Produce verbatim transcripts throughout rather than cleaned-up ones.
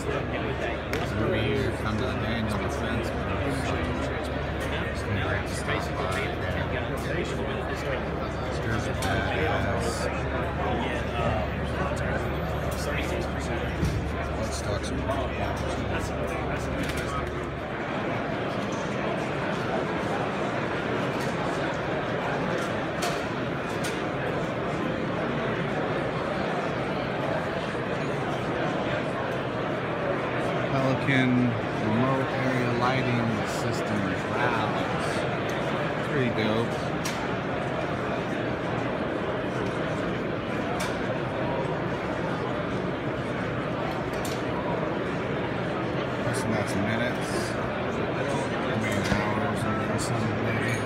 Every year, come to the Daniel Defense Post. It's been great to stop by. Here's a badass. Let's talk some Pelican remote area lighting system. Wow, it's pretty dope. And that's minutes. I mean hours or something maybe.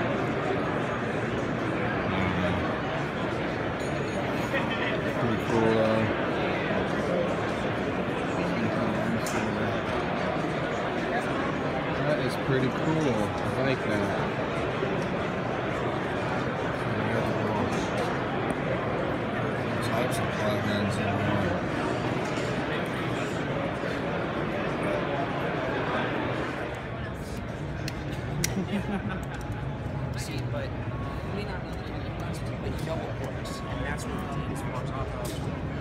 Um, pretty cool though. That is pretty cool. I like that. Types of plugins in there. See, but you may not know that it runs with double ports, and that's what the teams want off of.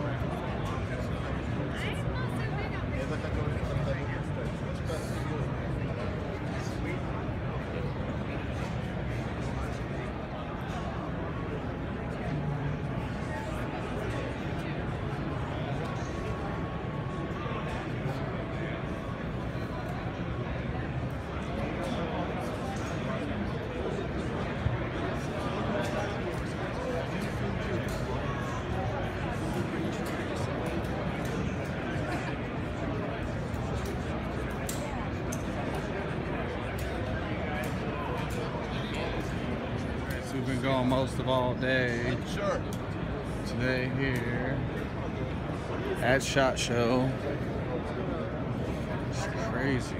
We've been going most of all day. Sure. Today here at SHOT Show. It's crazy.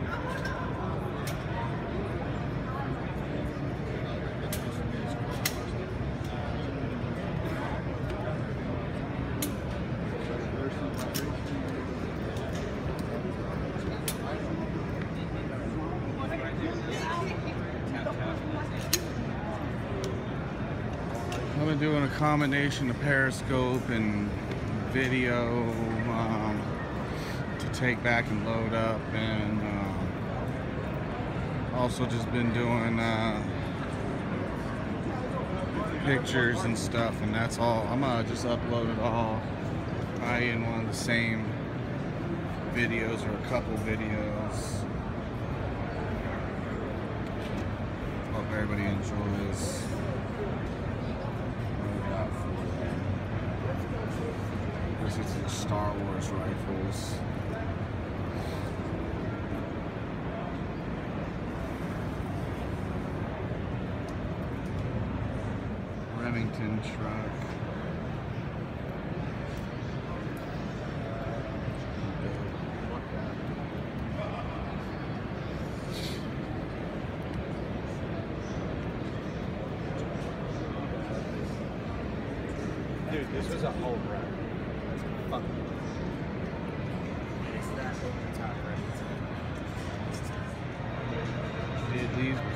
I've been doing a combination of Periscope and video um, to take back and load up, and um, also just been doing uh, pictures and stuff, and that's all. I'm gonna just upload it all probably in one of the same videos or a couple videos. Hope everybody enjoys. This is the Star Wars rifles. Remington truck. Dude, this was a whole wreck. Fuck. Dude, these